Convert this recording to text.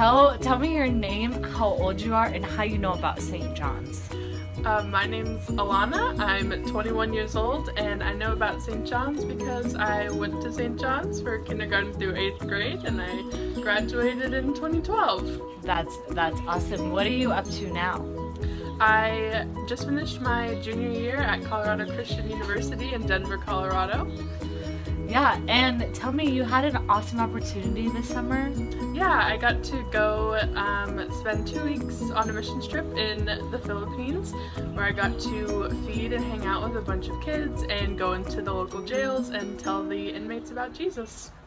tell me your name, how old you are, and how you know about St. John's. My name's Alanna. I'm 21 years old, and I know about St. John's because I went to St. John's for kindergarten through 8th grade, and I graduated in 2012. That's awesome. What are you up to now? I just finished my junior year at Colorado Christian University in Denver, Colorado. Yeah, and tell me, you had an awesome opportunity this summer. Yeah, I got to go spend 2 weeks on a missions trip in the Philippines, where I got to feed and hang out with a bunch of kids and go into the local jails and tell the inmates about Jesus.